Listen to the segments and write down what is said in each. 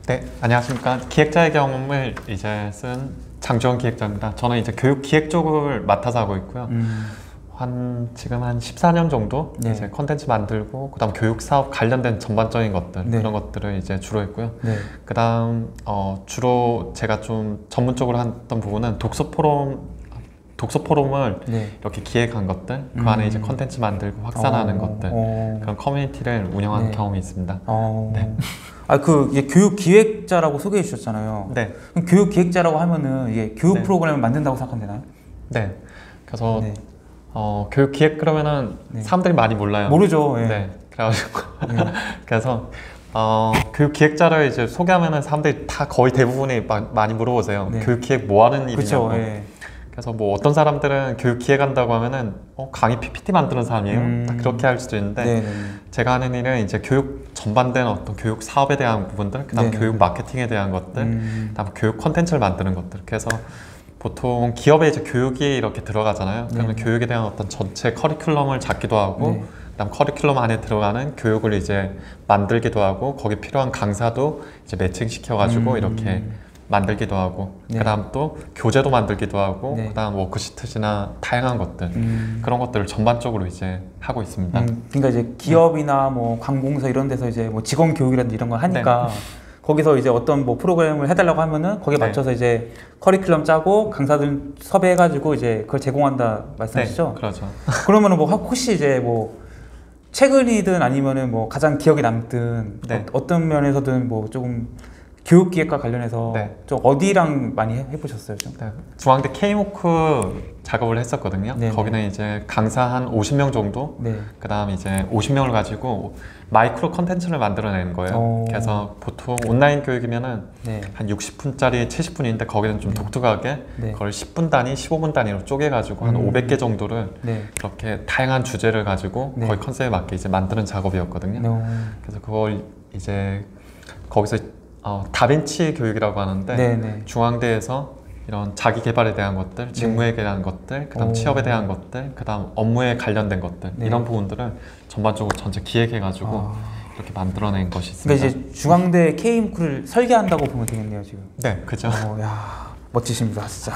네, 안녕하십니까. 기획자의 경험을 이제 쓴 장주원 기획자입니다. 저는 이제 교육 기획 쪽을 맡아서 하고 있고요. 지금 한 14년 정도 네. 이제 컨텐츠 만들고, 그다음 교육 사업 관련된 전반적인 것들, 네. 그런 것들을 이제 주로 했고요. 네. 그다음 주로 제가 좀 전문적으로 했던 부분은 독서 포럼을 네. 이렇게 기획한 것들, 그 안에 이제 컨텐츠 만들고 확산하는 것들, 그런 커뮤니티를 운영한 네. 경험이 있습니다. 네. 이게 교육 기획자라고 소개해 주셨잖아요. 네. 그럼 교육 기획자라고 하면은 이게 교육 네. 프로그램을 만든다고 생각하면 되나요? 네. 그래서 네. 교육 기획 그러면은 네. 사람들이 많이 몰라요. 모르죠. 예. 네. 그래가지고 네. 그래서 교육 기획자를 이제 소개하면은 사람들이 다 거의 대부분이 많이 물어보세요. 네. 교육 기획 뭐 하는 그쵸. 일이냐고. 예. 그래서 뭐 어떤 사람들은 교육 기획한다고 하면은 강의 PPT 만드는 사람이에요. 딱 그렇게 할 수도 있는데 네. 네. 제가 하는 일은 이제 교육 전반된 어떤 교육 사업에 대한 부분들, 그다음 네. 교육 마케팅에 대한 것들, 그다음 교육 콘텐츠를 만드는 것들. 그래서 보통 기업에 이제 교육이 이렇게 들어가잖아요. 그러면 네. 교육에 대한 어떤 전체 커리큘럼을 잡기도 하고, 네. 그다음 커리큘럼 안에 들어가는 교육을 이제 만들기도 하고, 거기 필요한 강사도 이제 매칭시켜가지고 이렇게 만들기도 하고, 네. 그다음 또 교재도 만들기도 하고, 네. 그다음 워크시트나 다양한 것들, 그런 것들을 전반적으로 이제 하고 있습니다. 그러니까 이제 기업이나 뭐 관공서 이런 데서 이제 뭐 직원 교육이라든지 이런 걸 하니까 거기서 이제 어떤 뭐 프로그램을 해달라고 하면은 거기에 네. 맞춰서 이제 커리큘럼 짜고 강사들 섭외해가지고 이제 그걸 제공한다 말씀하시죠? 네, 그렇죠. 그러면은 뭐 혹시 이제 뭐 최근이든 아니면은 뭐 가장 기억에 남든 네. 어떤 면에서든 뭐 조금 교육 기획과 관련해서 네. 좀 어디랑 많이 해보셨어요? 좀? 네, 중앙대 K모크 작업을 했었거든요. 네. 거기는 이제 강사 한 50명 정도, 네. 그 다음 이제 50명을 가지고 마이크로 컨텐츠를 만들어내는 거예요. 그래서 보통 온라인 교육이면은 네. 한 60분짜리 70분인데 거기는 좀 독특하게 네. 그걸 10분 단위, 15분 단위로 쪼개가지고 한 500개 정도를 네. 그렇게 다양한 주제를 가지고 네. 거의 컨셉에 맞게 이제 만드는 작업이었거든요. 그래서 그걸 이제 거기서 다빈치 교육이라고 하는데 네. 중앙대에서 이런 자기 개발에 대한 것들, 직무에 대한 것들, 그다음 취업에 대한 것들, 그다음 업무에 관련된 것들, 네. 이런 부분들을 전반적으로 전체 기획해가지고 이렇게 만들어낸 것이 있습니다. 그러니까 이제 중앙대 K모크를 설계한다고 보면 되겠네요 지금. 네, 그죠. 야 멋지십니다 진짜.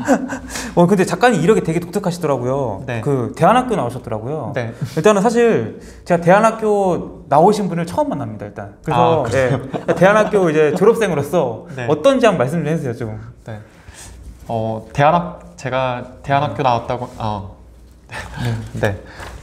근데 작가님 이력이 되게 독특하시더라고요. 네. 그 대안학교 나오셨더라고요. 네. 일단은 사실 제가 대안학교 나오신 분을 처음 만납니다 일단. 그래서 대안학교 이제 졸업생으로서 네. 어떤지 한번 말씀 좀 해주세요 좀. 네. 제가 대안학교 나왔다고. 네.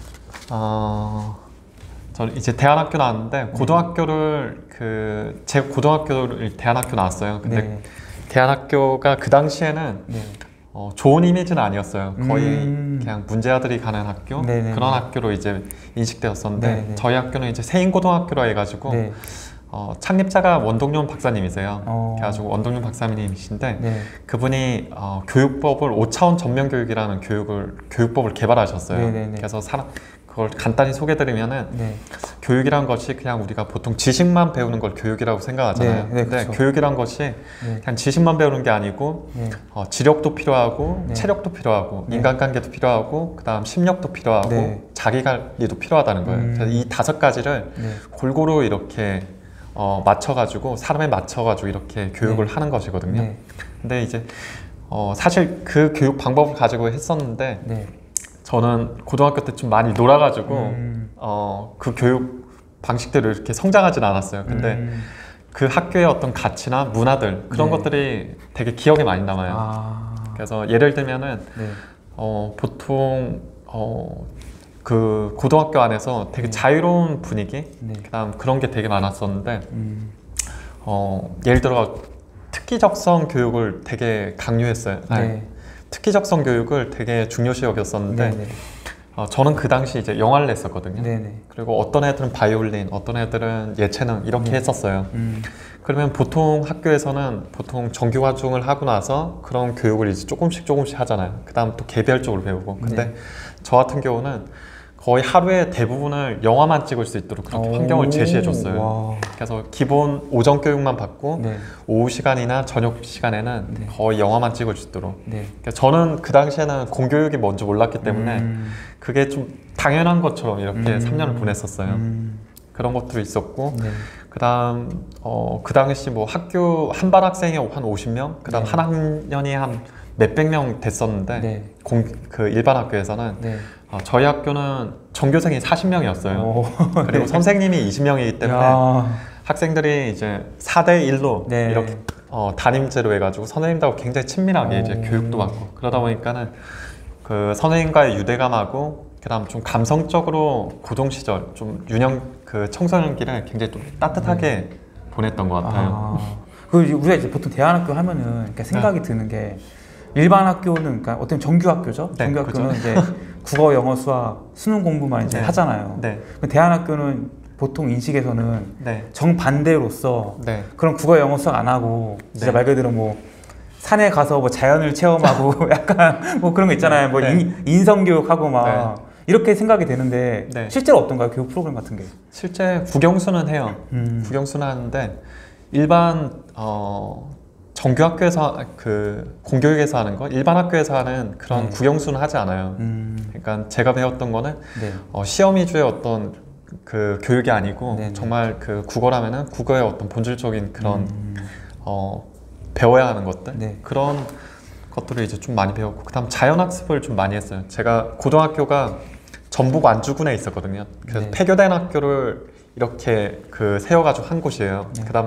저는 이제 대안학교 나왔는데 고등학교를 제 고등학교를 대안학교 나왔어요. 근데 대안학교가 그 당시에는 좋은 이미지는 아니었어요. 거의 그냥 문제아들이 가는 학교, 그런 학교로 이제 인식되었었는데 저희 학교는 이제 세인고등학교라 해가지고 창립자가 원동룡 박사님이세요. 그래가지고 원동룡 박사님이신데 그분이 교육법을 5차원 전면교육이라는 교육법을 개발하셨어요. 그래서 그걸 간단히 소개드리면은 교육이란 것이 그냥 우리가 보통 지식만 배우는 걸 교육이라고 생각하잖아요. 근데 그렇죠. 교육이란 것이 그냥 지식만 배우는 게 아니고 지력도 필요하고 체력도 필요하고 인간관계도 필요하고 그다음 심력도 필요하고 자기관리도 필요하다는 거예요. 그래서 이 5가지를 골고루 이렇게 맞춰가지고 사람에 맞춰가지고 이렇게 교육을 하는 것이거든요. 근데 이제 사실 그 교육 방법을 가지고 했었는데 저는 고등학교 때 좀 많이 놀아가지고 그 교육 방식대로 이렇게 성장하진 않았어요. 근데 그 학교의 어떤 가치나 문화들 그런 것들이 되게 기억에 많이 남아요. 그래서 예를 들면은 보통 그 고등학교 안에서 되게 자유로운 분위기, 그다음 그런 게 되게 많았었는데 예를 들어 특기적성 교육을 되게 강요했어요. 특기적성 교육을 되게 중요시 여겼었는데 저는 그 당시 이제 영화를 냈었거든요. 그리고 어떤 애들은 바이올린, 어떤 애들은 예체능 이렇게 했었어요. 그러면 보통 학교에서는 보통 정규과정을 하고 나서 그런 교육을 이제 조금씩 하잖아요. 그 다음 또 개별적으로 배우고. 근데 저 같은 경우는 거의 하루에 대부분을 영화만 찍을 수 있도록 그렇게 환경을 제시해 줬어요. 그래서 기본 오전 교육만 받고 오후 시간이나 저녁 시간에는 거의 영화만 찍을 수 있도록. 그러니까 저는 그 당시에는 공교육이 뭔지 몰랐기 때문에 그게 좀 당연한 것처럼 이렇게 3년을 보냈었어요. 그런 것들이 있었고 그다음 그 당시 뭐 학교 한반 학생이 한 50명, 그다음 네. 한 학년이 한 몇백 명 됐었는데 네. 그 일반 학교에서는 네. 저희 학교는 전교생이 40명이었어요. 오, 그리고 네. 선생님이 20명이기 때문에 야. 학생들이 이제 4대 1로 네. 이렇게 담임제로 해가지고 선생님들하고 굉장히 친밀하게 이제 교육도 받고 그러다 보니까는 그 선생님과의 유대감하고 그다음 좀 감성적으로 고등 시절 좀 그 청소년기를 굉장히 좀 따뜻하게 보냈던 것 같아요. 우리가 이제 보통 대안학교 하면은 이렇게 생각이 드는 게 일반 학교는 그러니까 어떤 정규 학교죠. 네, 정규 학교는 그렇죠. 이제 국어, 영어, 수학, 수능 공부만 이제 네. 하잖아요. 네. 대안학교는 보통 인식에서는 네. 정반대로서 네. 그런 국어, 영어, 수학 안 하고 진짜 네. 말 그대로 뭐 산에 가서 뭐 자연을 체험하고 약간 뭐 그런 거 있잖아요. 뭐 네. 인성교육하고 막 네. 이렇게 생각이 되는데 네. 실제로 어떤가요? 교육 프로그램 같은 게? 실제 국영수는 해요. 국영수는 하는데 일반 정규 학교에서 그 공교육에서 하는 거, 일반 학교에서 하는 그런 네. 국영수는 하지 않아요. 그러니까 제가 배웠던 거는 네. 시험 위주의 어떤 그 교육이 아니고 네네. 정말 그 국어라면은 국어의 어떤 본질적인 그런 배워야 하는 것들 네. 그런 것들을 이제 좀 많이 배웠고 그다음 자연학습을 좀 많이 했어요. 제가 고등학교가 전북 완주군에 있었거든요. 그래서 네. 폐교된 학교를 이렇게 그 세워가지고 한 곳이에요. 네. 그다음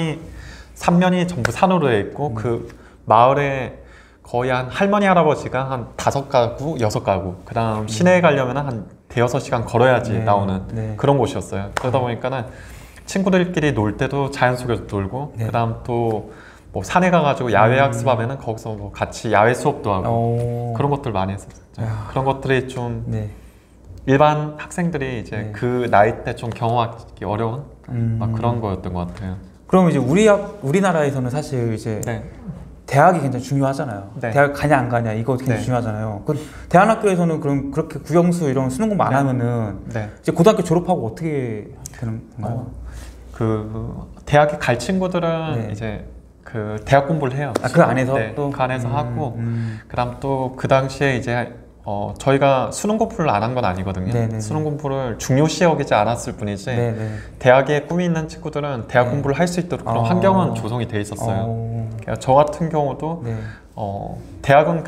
삼면이 전부 산으로 돼 있고 그 마을에 거의 한 할머니 할아버지가 한 5가구, 6가구. 그다음 시내에 가려면 한 대여섯 시간 걸어야지 네. 나오는 네. 그런 곳이었어요. 그러다 보니까는 친구들끼리 놀 때도 자연 속에서 놀고 네. 그다음 또 뭐 산에 가가지고 야외 학습하면은 거기서 뭐 같이 야외 수업도 하고 그런 것들 많이 했었죠. 야. 그런 것들이 좀 네. 일반 학생들이 이제 네. 그 나이 때 좀 경험하기 어려운 막 그런 거였던 것 같아요. 그럼 이제 우리나라에서는 사실 이제 네. 대학이 굉장히 중요하잖아요. 네. 대학 가냐 안 가냐 이거 굉장히 네. 중요하잖아요. 그 대안학교에서는 그럼 그렇게 국영수 이런 수능 공부 안 네. 하면은 네. 이제 고등학교 졸업하고 어떻게 되는 건가요? 그 대학에 갈 친구들은 네. 이제 그 대학 공부를 해요. 그 안에서 네, 또 그 안에서 하고 그다음 또 그 당시에 이제 저희가 수능 공부를 안 한 건 아니거든요. 네네네. 수능 공부를 중요시 여기지 않았을 뿐이지 네네. 대학에 꿈이 있는 친구들은 대학 네. 공부를 할 수 있도록 그런 환경은 조성이 돼 있었어요. 그러니까 저 같은 경우도 네. 대학은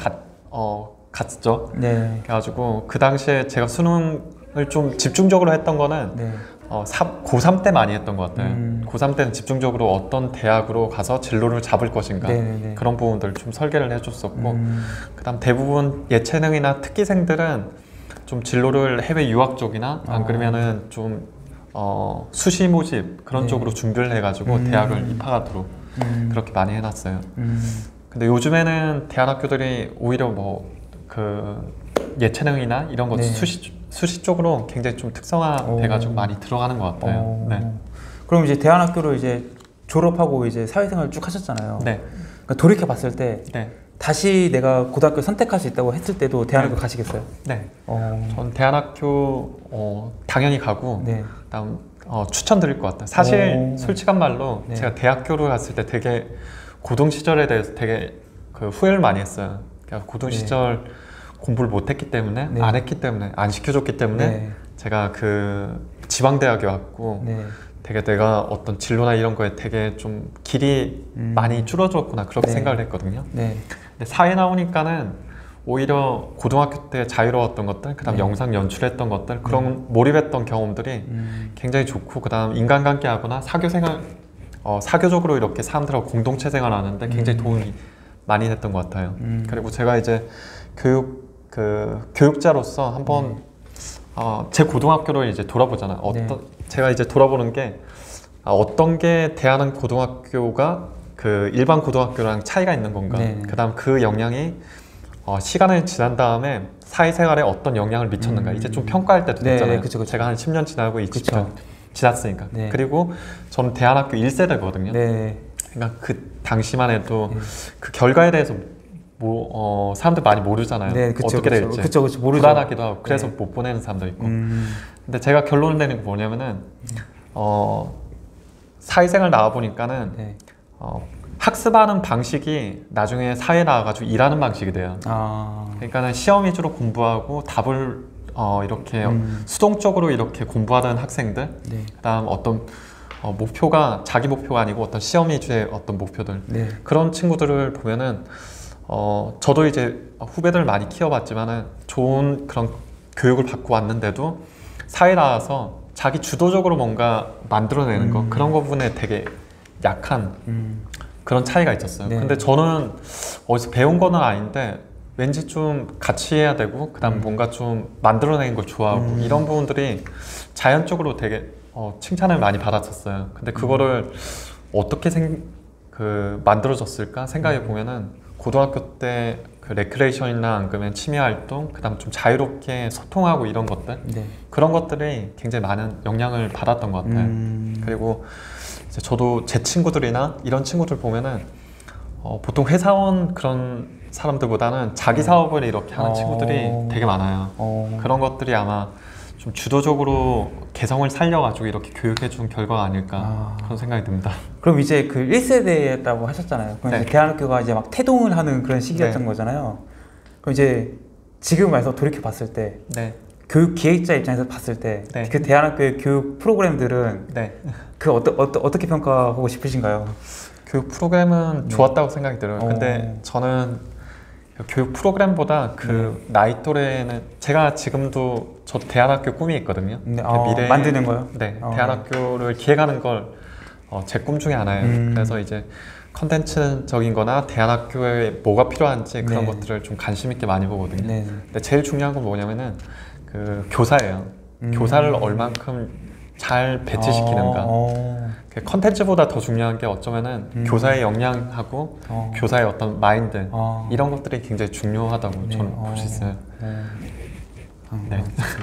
갔죠. 네. 그래가지고 그 당시에 제가 수능을 좀 집중적으로 했던 거는 네. 고3 때 많이 했던 것 같아요. 고3 때는 집중적으로 어떤 대학으로 가서 진로를 잡을 것인가 네네네. 그런 부분들 좀 설계를 해줬었고 그다음 대부분 예체능이나 특기생들은 좀 진로를 해외 유학 쪽이나 안 그러면은 좀 수시 모집 그런 네. 쪽으로 준비를 해가지고 대학을 입학하도록 그렇게 많이 해놨어요. 근데 요즘에는 대안학교들이 오히려 뭐 그 예체능이나 이런 것 네. 수시 쪽으로 굉장히 좀 특성화돼가지고 많이 들어가는 것 같아요. 네. 그럼 이제 대안학교를 이제 졸업하고 이제 사회생활 쭉 하셨잖아요. 네. 그러니까 돌이켜 봤을 때 네. 다시 내가 고등학교 선택할 수 있다고 했을 때도 대안학교 가시겠어요? 네. 전 대안학교 당연히 가고 네. 그다음 추천드릴 것 같아요. 사실 솔직한 말로 네. 제가 대학교를 갔을 때 되게 고등 시절에 대해서 되게 그 후회를 많이 했어요. 그러니까 고등 시절 공부를 못했기 때문에 네. 안 했기 때문에 안 시켜줬기 때문에 네. 제가 그 지방대학에 왔고 네. 되게 내가 어떤 진로나 이런 거에 되게 좀 길이 많이 줄어들었구나 그렇게 네. 생각을 했거든요. 네. 근데 사회 나오니까는 오히려 고등학교 때 자유로웠던 것들, 그다음 네. 영상 연출했던 것들, 그런 몰입했던 경험들이 굉장히 좋고, 그다음 인간관계하거나 사교생활, 사교적으로 이렇게 사람들하고 공동체 생활하는데 굉장히 도움이 많이 됐던 것 같아요. 그리고 제가 이제 교육자로서 한번 제 고등학교를 이제 돌아보잖아요. 제가 이제 돌아보는 게 어떤 게 대안은 고등학교가 그 일반 고등학교랑 차이가 있는 건가. 네. 그다음 그 영향이 시간이 지난 다음에 사회생활에 어떤 영향을 미쳤는가. 이제 좀 평가할 때도 네, 됐잖아요. 그쵸, 그쵸. 제가 한 10년 지나고 20년 그쵸. 지났으니까. 네. 그리고 저는 대안학교 1세대거든요. 네. 그러니까 그 당시만 해도 그 결과에 대해서 사람들 많이 모르잖아요. 네, 그쵸, 어떻게 그쵸. 될지. 그쵸, 그쵸. 모르죠. 불안하기도 하고 그래서 네. 못 보내는 사람도 있고. 근데 제가 결론 내는 게 뭐냐면은 사회생활 나와 보니까는 네. 학습하는 방식이 나중에 사회에 나와가지고 일하는 방식이 돼요. 그러니까는 시험 위주로 공부하고 답을 이렇게 수동적으로 이렇게 공부하던 학생들, 네. 그다음 어떤 목표가 자기 목표가 아니고 어떤 시험 위주의 어떤 목표들 네. 그런 친구들을 보면은 저도 이제 후배들 많이 키워봤지만은 좋은 그런 교육을 받고 왔는데도 사회 나와서 자기 주도적으로 뭔가 만들어내는 거 그런 거 부분에 되게 약한 그런 차이가 있었어요. 네. 근데 저는 어디서 배운 거는 아닌데 왠지 좀 같이 해야 되고 그다음 뭔가 좀 만들어내는 걸 좋아하고 이런 부분들이 자연적으로 되게 칭찬을 많이 받았었어요. 근데 그거를 어떻게 만들어졌을까 생각해 보면은 고등학교 때 그 레크레이션이나 안 그러면 취미 활동, 그다음 좀 자유롭게 소통하고 이런 것들 네. 그런 것들이 굉장히 많은 영향을 받았던 것 같아요. 그리고 이제 저도 제 친구들이나 이런 친구들 보면은 보통 회사원 그런 사람들보다는 자기 사업을 이렇게 하는 친구들이 되게 많아요. 그런 것들이 아마 좀 주도적으로 개성을 살려가지고 이렇게 교육해준 결과가 아닐까 그런 생각이 듭니다. 그럼 이제 그 1세대라고 하셨잖아요. 그럼 네. 이제 대한학교가 이제 막 태동을 하는 그런 시기였던 네. 거잖아요. 그럼 이제 지금 와서 돌이켜 봤을 때 네. 교육 기획자 입장에서 봤을 때 그 네. 대한학교의 교육 프로그램들은 네. 그 어떻게 평가하고 싶으신가요? 교육 프로그램은 좋았다고 생각이 들어요. 근데 저는 교육 프로그램보다 그 나이 또래는 제가 지금도 저도 대안학교 꿈이 있거든요. 네. 미래 만드는 거요? 네, 대안학교를 기획하는 걸 제 꿈 중에 하나예요. 그래서 이제 컨텐츠적인 거나 대안학교에 뭐가 필요한지 그런 네. 것들을 좀 관심 있게 많이 보거든요. 네. 근데 제일 중요한 건 뭐냐면은 그 교사예요. 교사를 얼만큼 잘 배치시키는가. 그 컨텐츠보다 더 중요한 게 어쩌면은 교사의 역량하고 교사의 어떤 마인드 이런 것들이 굉장히 중요하다고 저는 볼 수 있어요. 네.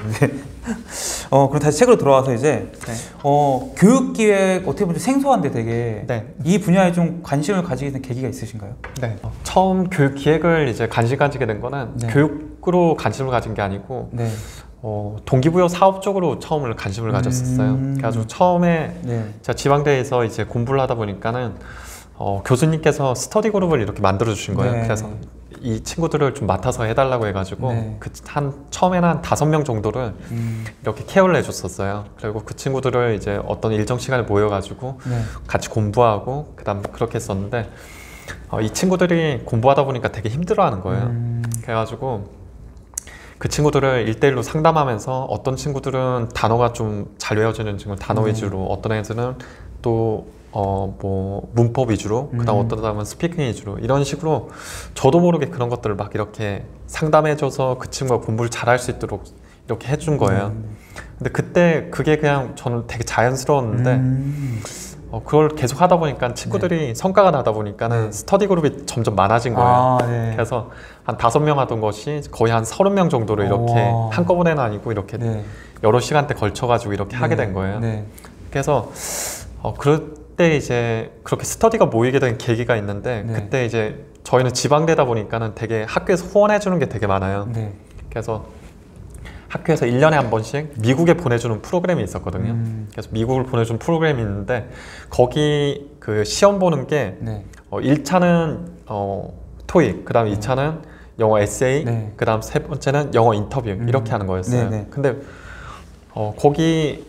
그럼 다시 책으로 돌아와서 이제 네. 교육 기획 어떻게 보면 생소한데 되게 네. 이 분야에 좀 관심을 가지게 된 계기가 있으신가요? 네. 처음 교육 기획을 이제 관심 가지게 된 거는 네. 교육으로 관심을 가진 게 아니고 네. 동기부여 사업 쪽으로 처음을 관심을 가졌었어요. 그래가지고 처음에 네. 제가 지방대에서 이제 공부를 하다 보니까는 교수님께서 스터디 그룹을 이렇게 만들어 주신 거예요. 네. 그래서 이 친구들을 좀 맡아서 해달라고 해가지고 네. 처음에는 한 5명 정도를 이렇게 케어를 해줬었어요. 그리고 그 친구들을 이제 어떤 일정 시간에 모여가지고 네. 같이 공부하고 그다음 그렇게 했었는데 이 친구들이 공부하다 보니까 되게 힘들어하는 거예요. 그래가지고 그 친구들을 1대1로 상담하면서 어떤 친구들은 단어가 좀 잘 외워지는 친구 단어 위주로, 어떤 애들은 또 뭐 문법 위주로, 그다음 어떤 사람은 스피킹 위주로 이런 식으로 저도 모르게 그런 것들을 막 이렇게 상담해줘서 그 친구가 공부를 잘할 수 있도록 이렇게 해준 거예요. 근데 그때 그게 그냥 저는 되게 자연스러웠는데 그걸 계속 하다 보니까 친구들이 성과가 나다 보니까는 스터디 그룹이 점점 많아진 거예요. 네. 그래서 한 5명 하던 것이 거의 한 30명 정도로 이렇게 한꺼번에는 아니고 이렇게 네. 여러 시간대 걸쳐가지고 이렇게 하게 된 거예요. 네. 그래서 그때 이제 그렇게 스터디가 모이게 된 계기가 있는데 네. 그때 이제 저희는 지방대다 보니까는 되게 학교에서 후원해 주는 게 되게 많아요. 네. 그래서 학교에서 1년에 한 번씩 미국에 보내주는 프로그램이 있었거든요. 그래서 미국을 보내주는 프로그램이 있는데 거기 그 시험 보는 게 네. 1차는 토익, 그 다음 2차는 영어 에세이, 네. 그 다음 세 번째는 영어 인터뷰 이렇게 하는 거였어요. 네, 네. 근데 거기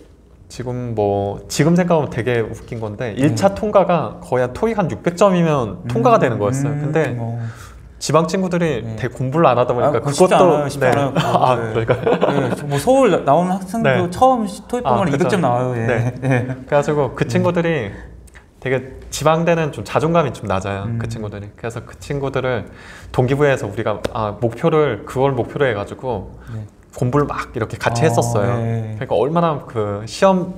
지금 생각하면 되게 웃긴 건데 1차 통과가 거의 한 토익 한 600점이면 통과가 되는 거였어요. 근데 지방 친구들이 되게 공부를 안 하다 보니까 그것도 쉽지 않아요. 그러니까 네, 뭐 서울 나오는 학생도 네. 처음 토익 보면 200점 나와요. 예. 네. 네. 그래가지고 그 친구들이 되게 지방대는 좀 자존감이 좀 낮아요. 그 친구들이. 그래서 그 친구들을 동기부여해서 우리가 그걸 목표로 해가지고 공부를 막 이렇게 같이 했었어요. 네. 그러니까 얼마나 그 시험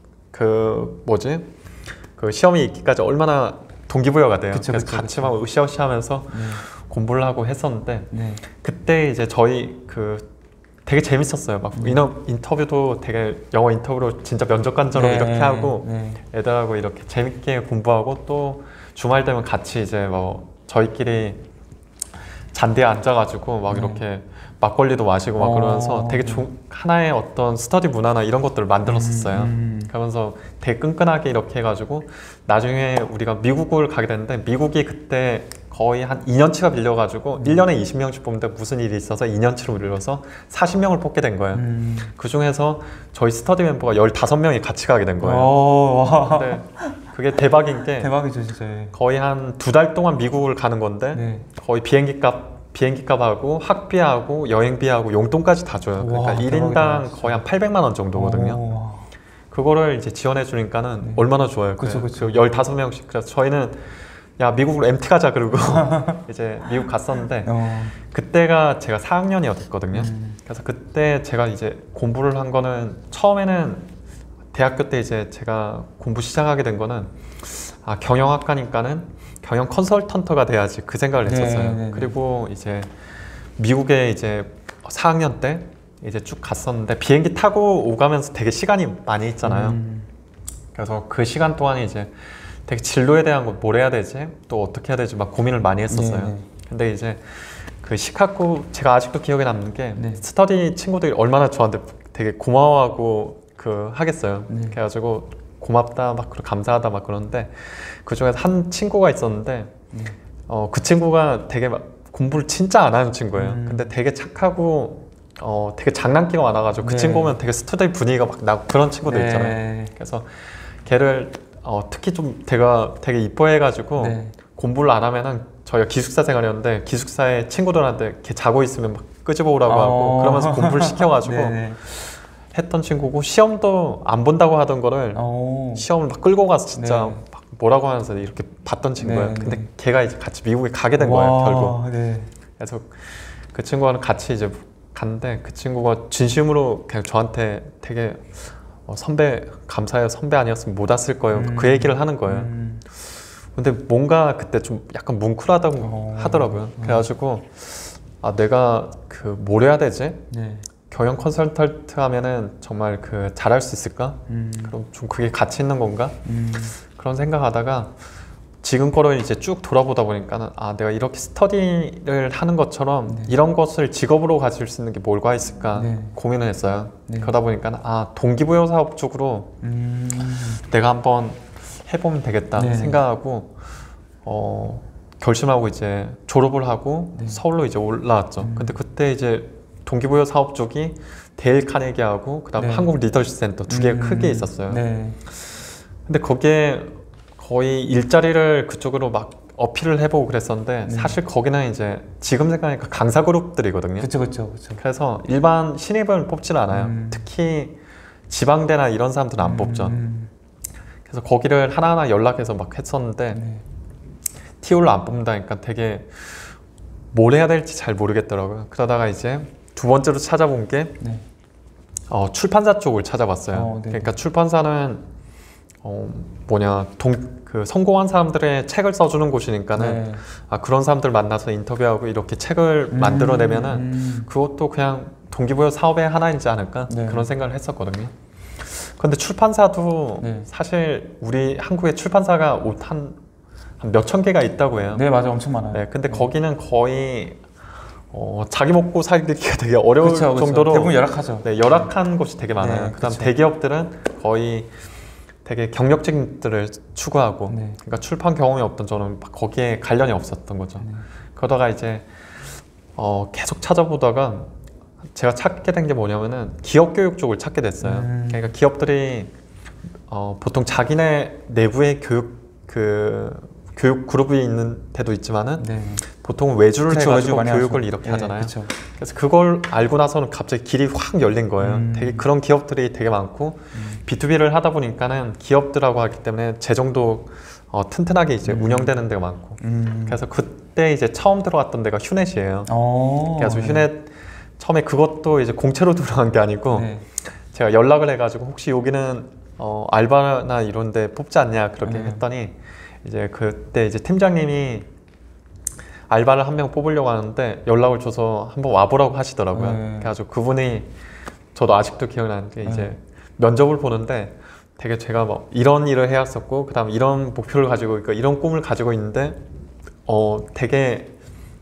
시험이 있기까지 얼마나 동기부여가 돼요. 그쵸, 그래서 그쵸, 같이 그쵸. 막 으쌰으쌰 하면서 공부를 하고 했었는데 네. 그때 이제 저희 되게 재밌었어요. 막 인터뷰도 되게 영어 인터뷰로 진짜 면접관처럼 네. 이렇게 하고 네. 애들하고 이렇게 재밌게 공부하고 또 주말 되면 같이 이제 뭐 저희끼리 잔디에 앉아가지고 막 이렇게 막걸리도 마시고 막 그러면서 되게 하나의 어떤 스터디 문화나 이런 것들을 만들었었어요. 그러면서 되게 끈끈하게 이렇게 해가지고 나중에 우리가 미국을 가게 됐는데 미국이 그때 거의 한 2년치가 빌려가지고 1년에 20명씩 뽑는데 무슨 일이 있어서 2년치로 빌려서 40명을 뽑게 된 거예요. 그 중에서 저희 스터디 멤버가 15명이 같이 가게 된 거예요. 근데 그게 대박인 게 대박이죠, 진짜. 거의 한 2달 동안 미국을 가는 건데 거의 비행기값하고 학비하고 여행비하고 용돈까지 다 줘요. 그러니까 1인당 거의 한 800만 원 정도거든요. 그거를 이제 지원해 주니까는 얼마나 좋아요. 그쵸. 15명씩. 그래서 저희는 야 미국으로 MT 가자 그러고 이제 미국 갔었는데 그때가 제가 4학년이었거든요. 그래서 그때 제가 이제 공부를 한 거는 처음에는 대학교 때 이제 제가 공부 시작하게 된 거는 아 경영학과니까는 경영 컨설턴트가 돼야지 그 생각을 했었어요. 그리고 이제 미국에 이제 4학년 때 이제 쭉 갔었는데 비행기 타고 오가면서 되게 시간이 많이 있잖아요. 그래서 그 시간 동안에 이제 되게 진로에 대한 거 뭘 해야 되지? 또 어떻게 해야 되지? 막 고민을 많이 했었어요. 근데 이제 그 시카고 제가 아직도 기억에 남는 게 스터디 친구들이 얼마나 저한테 되게 고마워하고 하겠어요. 그래가지고 고맙다 막 감사하다 막 그러는데 그 중에서 한 친구가 있었는데 그 친구가 되게 막 공부를 진짜 안 하는 친구예요. 근데 되게 착하고 되게 장난기가 많아가지고 그 친구 보면 되게 스터디 분위기가 막 나고 그런 친구들 있잖아요. 그래서 걔를 특히 좀 되게 이뻐해가지고 공부를 안 하면은 저희가 기숙사 생활이었는데 기숙사에 친구들한테 걔 자고 있으면 막 끄집어 오라고 하고 그러면서 공부를 시켜가지고 했던 친구고 시험도 안 본다고 하던 거를 시험을 막 끌고 가서 진짜 막 뭐라고 하면서 이렇게 봤던 친구예요. 근데 걔가 이제 같이 미국에 가게 된 거예요, 결국. 그래서 그 친구랑 같이 이제 갔는데 그 친구가 진심으로 그냥 저한테 되게 선배 감사해요. 선배 아니었으면 못 왔을 거예요. 그 얘기를 하는 거예요. 근데 뭔가 그때 좀 약간 뭉클하다고 하더라고요. 그래가지고 아 내가 뭘 해야 되지? 경영 컨설턴트 하면은 정말 잘할 수 있을까? 그럼 좀 그게 가치 있는 건가? 그런 생각하다가 지금 거를 이제 쭉 돌아보다 보니까는 아 내가 이렇게 스터디를 하는 것처럼 이런 것을 직업으로 가질 수 있는 게 뭐가 있을까 고민을 했어요. 그러다 보니까 아 동기부여 사업 쪽으로 내가 한번 해보면 되겠다 생각하고 결심하고 이제 졸업을 하고 서울로 이제 올라왔죠. 근데 그때 이제 동기부여 사업 쪽이 데일 카네기하고 그다음 한국 리더십 센터 두 개가 크게 있었어요. 근데 거기에 거의 일자리를 그쪽으로 막 어필을 해보고 그랬었는데 사실 거기는 이제 지금 생각하니까 강사 그룹들이거든요. 그렇죠. 그래서 일반 신입을 뽑지는 않아요. 특히 지방대나 이런 사람들은 안 뽑죠. 그래서 거기를 하나하나 연락해서 막 했었는데 티올로 안 뽑는다니까 되게 뭘 해야 될지 잘 모르겠더라고요. 그러다가 이제 두 번째로 찾아본 게 출판사 쪽을 찾아봤어요. 그러니까 출판사는 성공한 사람들의 책을 써주는 곳이니까는 그런 사람들 만나서 인터뷰하고 이렇게 책을 만들어내면은 그것도 그냥 동기부여 사업의 하나이지 않을까 그런 생각을 했었거든요. 근데 출판사도 사실 우리 한국에 출판사가 한 몇천 개가 있다고 해요. 네, 맞아요. 엄청 많아요. 근데 거기는 거의 자기 먹고 살기가 되게 어려울 정도로 대부분 열악하죠. 열악한 곳이 되게 많아요. 그다음 대기업들은 거의 되게 경력직들을 추구하고 그러니까 출판 경험이 없던 저는 거기에 관련이 없었던 거죠. 그러다가 이제 계속 찾아보다가 제가 찾게 된 게 뭐냐면은 기업 교육 쪽을 찾게 됐어요. 그러니까 기업들이 보통 자기네 내부의 교육 그룹이 있는 데도 있지만은 보통 외주를 해가지고 교육을 이렇게 하잖아요. 그래서 그걸 알고 나서는 갑자기 길이 확 열린 거예요. 되게 그런 기업들이 되게 많고 B2B를 하다 보니까는 기업들하고 하기 때문에 재정도 튼튼하게 이제 운영되는 데가 많고 그래서 그때 이제 처음 들어갔던 데가 휴넷이에요. 그래서 휴넷 처음에 그것도 이제 공채로 들어간 게 아니고 제가 연락을 해가지고 혹시 여기는 알바나 이런 데 뽑지 않냐 그렇게 했더니 이제 그때 이제 팀장님이 알바를 한 명 뽑으려고 하는데 연락을 줘서 한번 와보라고 하시더라고요. 그래가지고 그분이 저도 아직도 기억나는 게 이제 면접을 보는데 되게 제가 뭐 이런 일을 해왔었고 그다음 이런 목표를 가지고 있고 이런 꿈을 가지고 있는데 되게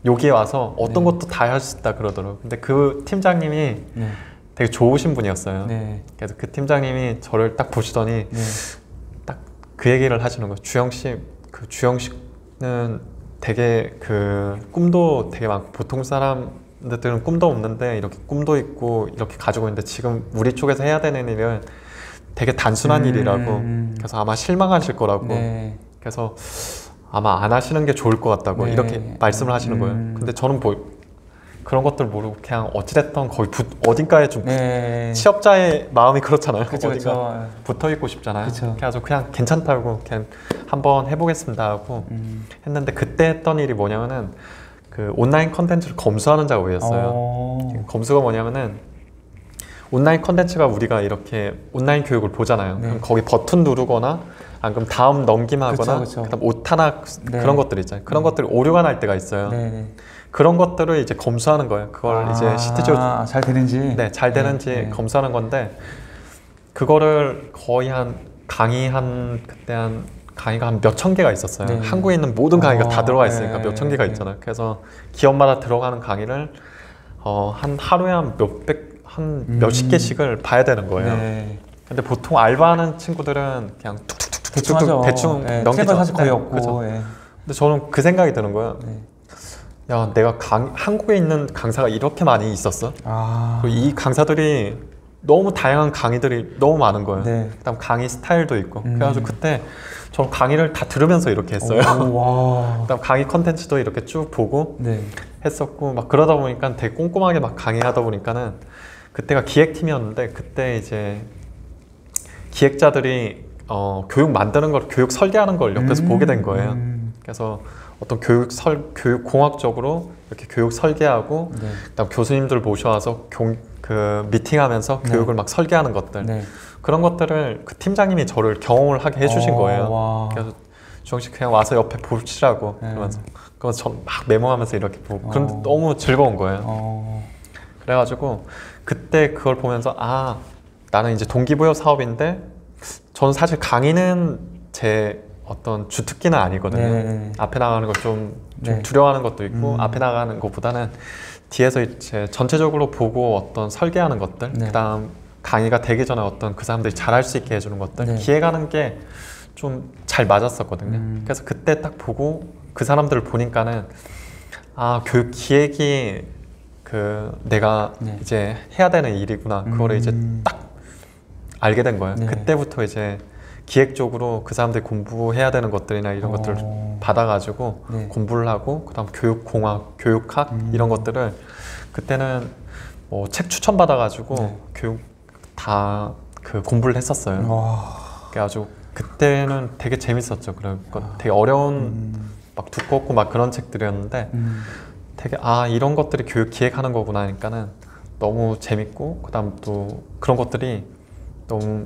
여기에 와서 어떤 네. 것도 다 할 수 있다 그러더라고요. 근데 그 팀장님이 네. 되게 좋으신 분이었어요. 네. 그래서 그 팀장님이 저를 딱 보시더니 네. 딱 그 얘기를 하시는 거예요. 주영 씨, 그 주영 씨는 되게 그 꿈도 되게 많고 보통 사람들은 꿈도 없는데 이렇게 꿈도 있고 이렇게 가지고 있는데 지금 우리 쪽에서 해야 되는 일은 되게 단순한 일이라고. 그래서 아마 실망하실 거라고. 네. 그래서 아마 안 하시는 게 좋을 것 같다고 네. 이렇게 말씀을 하시는 거예요. 근데 저는 뭐 그런 것들 모르고 그냥 어찌됐든 거의 어딘가에 좀 네. 취업자의 마음이 그렇잖아요. 그쵸, 어딘가 그쵸. 붙어 있고 싶잖아요. 그쵸. 그래서 그냥 괜찮다고 그냥 한번 해보겠습니다 하고 했는데 그때 했던 일이 뭐냐면은 그 온라인 컨텐츠를 검수하는 작업이었어요. 검수가 뭐냐면은 온라인 컨텐츠가 우리가 이렇게 온라인 교육을 보잖아요. 네. 그럼 거기 버튼 누르거나 안 그럼 다음 넘김하거나 그쵸. 그다음 오타나 네. 그런 것들 있잖아요. 그런 것들이 오류가 날 때가 있어요. 네. 그런 것들을 이제 검수하는 거예요. 그걸 이제 시트지오 잘 되는지. 네, 잘 되는지 네. 검수하는 건데 그거를 거의 한 그때 한 강의가 한 몇천 개가 있었어요. 네. 한국에 있는 모든 강의가 다 들어가 있으니까 네. 몇천 개가 있잖아요. 그래서 기업마다 들어가는 강의를 한 하루에 한 몇십 개씩을 봐야 되는 거예요. 네. 근데 보통 알바하는 친구들은 그냥 대충 하죠. 대충 네. 넘기죠. 사실 거의 네, 없고. 그죠. 예. 근데 저는 그 생각이 드는 거예요. 네. 야, 내가 한국에 있는 강사가 이렇게 많이 있었어? 그리고 이 강사들이 너무 다양한 강의들이 너무 많은 거예요. 네. 그다음 강의 스타일도 있고. 그래가지고 그때 저는 강의를 다 들으면서 이렇게 했어요. 와. 그다음 강의 컨텐츠도 이렇게 쭉 보고 네. 했었고 막 그러다 보니까 되게 꼼꼼하게 막 강의하다 보니까는 그때가 기획팀이었는데 그때 이제 기획자들이 교육 만드는 걸 교육 설계하는 걸 옆에서 보게 된 거예요. 그래서 어떤 교육 공학적으로 이렇게 교육 설계하고 네. 그다음 교수님들 모셔와서 그 미팅하면서 네. 교육을 막 설계하는 것들 네. 그런 것들을 그 팀장님이 저를 경험을 하게 해주신 거예요. 와. 그래서 주영 씨 그냥 와서 옆에 보시라고 네. 그러면서 그거 전 막 메모하면서 이렇게 보고 그런데 너무 즐거운 거예요. 그래가지고 그때 그걸 보면서 나는 이제 동기부여 사업인데 저는 사실 강의는 제 어떤 주특기는 아니거든요. 네. 앞에 나가는 걸 좀 네. 두려워하는 것도 있고 앞에 나가는 것보다는 뒤에서 이제 전체적으로 보고 어떤 설계하는 것들 네. 그다음 강의가 되기 전에 어떤 그 사람들이 잘할 수 있게 해주는 것들 네. 기획하는 게 좀 잘 맞았었거든요. 그래서 그때 딱 보고 그 사람들을 보니까는 교육 기획이 내가 네. 이제 해야 되는 일이구나. 그거를 이제 딱 알게 된 거예요. 네. 그때부터 이제 기획 쪽으로 그 사람들이 공부해야 되는 것들이나 이런 것들을 받아가지고 네. 공부를 하고 그다음 교육공학, 교육학 이런 것들을 그때는 뭐 책 추천 받아가지고 네. 교육 다 그 공부를 했었어요. 그래가지고 그때는 되게 재밌었죠. 되게 어려운 막 두껍고 막 그런 책들이었는데 되게 이런 것들이 교육 기획하는 거구나 하니까는 너무 재밌고 그다음 또 그런 것들이 너무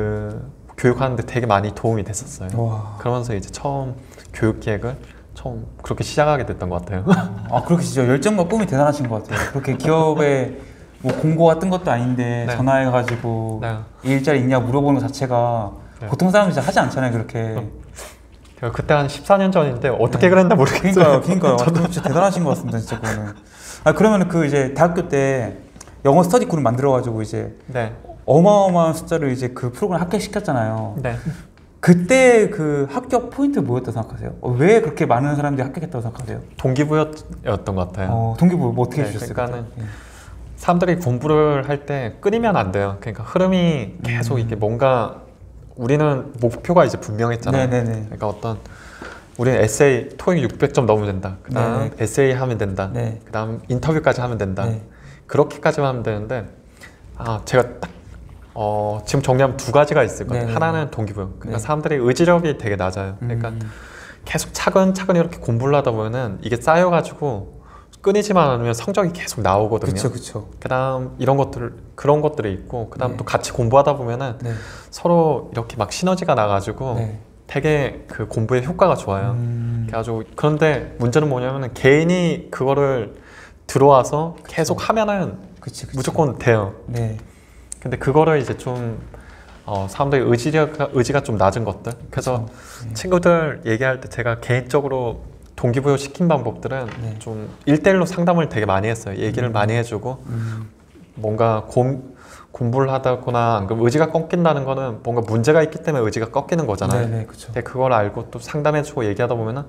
교육하는데 되게 많이 도움이 됐었어요. 그러면서 이제 처음 교육 기획을 그렇게 시작하게 됐던 것 같아요. 그렇게 진짜 열정과 꿈이 대단하신 것 같아요. 그렇게 기업에 뭐 공고가 뜬 것도 아닌데 네. 전화해가지고 네. 일자리 있냐 물어보는 것 자체가 네. 보통 사람들이 진짜 하지 않잖아요. 그렇게. 그때 한 14년 전인데 어떻게 그랬나 모르겠어요. 그러니까요. 진짜 대단하신 것 같습니다. 진짜 그거는. 그러면 그 이제 대학교 때 영어 스터디 그룹 만들어가지고 이제 네. 어마어마한 숫자를 이제 그 프로그램 합격시켰잖아요. 네. 그때 그 합격 포인트 뭐였다고 생각하세요? 왜 그렇게 많은 사람들이 합격했다고 생각하세요? 동기부여였던 것 같아요. 동기부여 뭐 어떻게 네, 해주셨어요? 그러니까는 사람들이 공부를 할 때 끊이면 안 돼요. 그러니까 흐름이 계속 이게 뭔가 우리는 목표가 이제 분명했잖아요. 네네네. 그러니까 우리는 에세이 토익 600점 넘으면 된다. 그다음 네네. 에세이 하면 된다. 네. 그다음 인터뷰까지 하면 된다. 네. 그렇게까지만 하면 되는데 제가 딱 지금 정리하면 두 가지가 있을 거예요. 네네. 하나는 동기부여. 그러니까 네. 사람들이 의지력이 되게 낮아요. 그러니까 계속 차근차근 이렇게 공부를 하다 보면은 이게 쌓여가지고 끊이지만 않으면 성적이 계속 나오거든요. 그렇죠. 그다음 그런 것들이 있고 그다음 네. 또 같이 공부하다 보면은 네. 서로 이렇게 막 시너지가 나가지고 네. 되게 그 공부에 효과가 좋아요. 그래가지고 그런데 문제는 뭐냐면은 개인이 그거를 들어와서 계속 하면은 그치. 무조건 돼요. 네. 근데 그거를 이제 좀 사람들의 의지가 좀 낮은 것들. 그래서 친구들 얘기할 때 제가 개인적으로 동기부여 시킨 방법들은 네. 좀 1대1로 상담을 되게 많이 했어요. 얘기를 많이 해주고 뭔가 공부를 하다거나 안 그러면 의지가 꺾인다는 거는 뭔가 문제가 있기 때문에 의지가 꺾이는 거잖아요. 네네, 그쵸. 근데 그걸 알고 또 상담해주고 얘기하다 보면은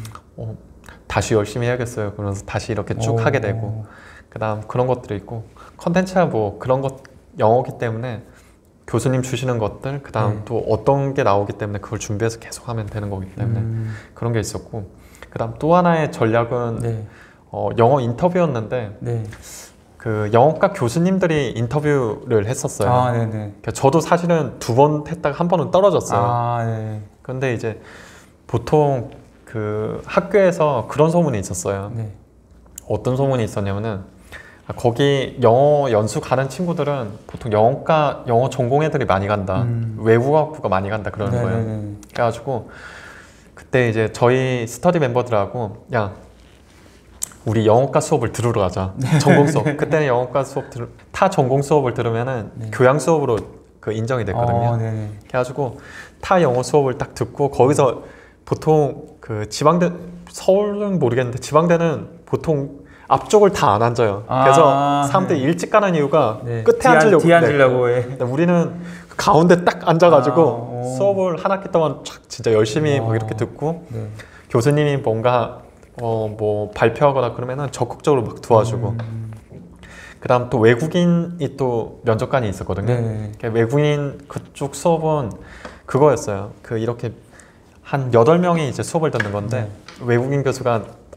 다시 열심히 해야겠어요. 그러면서 다시 이렇게 쭉 하게 되고 그 다음 그런 것들이 있고 컨텐츠야 뭐 그런 것 영어기 때문에 교수님 주시는 것들 그 다음 또 어떤 게 나오기 때문에 그걸 준비해서 계속 하면 되는 거기 때문에 그런 게 있었고 그 다음 또 하나의 전략은 네. 영어 인터뷰였는데 네. 그 영어과 교수님들이 인터뷰를 했었어요. 아, 네네. 그러니까 저도 사실은 2번 했다가 한 번은 떨어졌어요. 아, 네. 근데 이제 보통 그 학교에서 그런 소문이 있었어요. 네. 어떤 소문이 있었냐면은 거기 영어 연수 가는 친구들은 보통 영어 전공 애들이 많이 간다. 외국어학부가 많이 간다 그러는 거예요. 네네네. 그래가지고 그때 이제 저희 스터디 멤버들하고 야 우리 영어과 수업을 들으러 가자. 전공 수업. 그때는 영어과 수업 타 전공 수업을 들으면은 교양 수업으로 그 인정이 됐거든요. 네네. 그래가지고 타 영어 수업을 딱 듣고 거기서 보통 그 지방대 서울은 모르겠는데 지방대는 보통 앞쪽을 다 안 앉아요. 그래서 사람들이 일찍 가는 이유가 끝에 앉으려고. 뒤 앉으려고 해. 근데 우리는 가운데 딱 앉아가지고 수업을 한 학기 동안 진짜 열심히 막 이렇게 듣고 교수님이 뭔가 뭐 발표하거나 그러면은 적극적으로 막 도와주고 그 다음 또 외국인이 또 면접관이 있었거든요. 그러니까 외국인 그쪽 수업은 그거였어요. 그 이렇게 한 8명이 이제 수업을 듣는 건데 외국인 교수가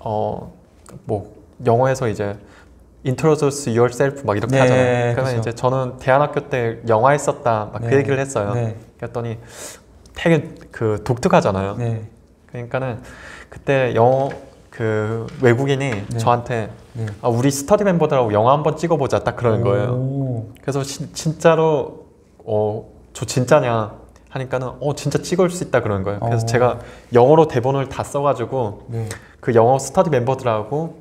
뭐 영어에서 이제 Introduce yourself 막 이렇게 하잖아요. 그러면 이제 저는 대안학교 때 영화 했었다 막 그 얘기를 했어요. 그랬더니 되게 그 독특하잖아요. 그러니까는 그때 영어 그 외국인이 저한테 우리 스터디 멤버들하고 영화 한번 찍어보자 딱 그러는 거예요. 그래서 진짜로 저 진짜냐 하니까는 진짜 찍을 수 있다 그러는 거예요. 그래서 제가 영어로 대본을 다 써가지고 그 영어 스터디 멤버들하고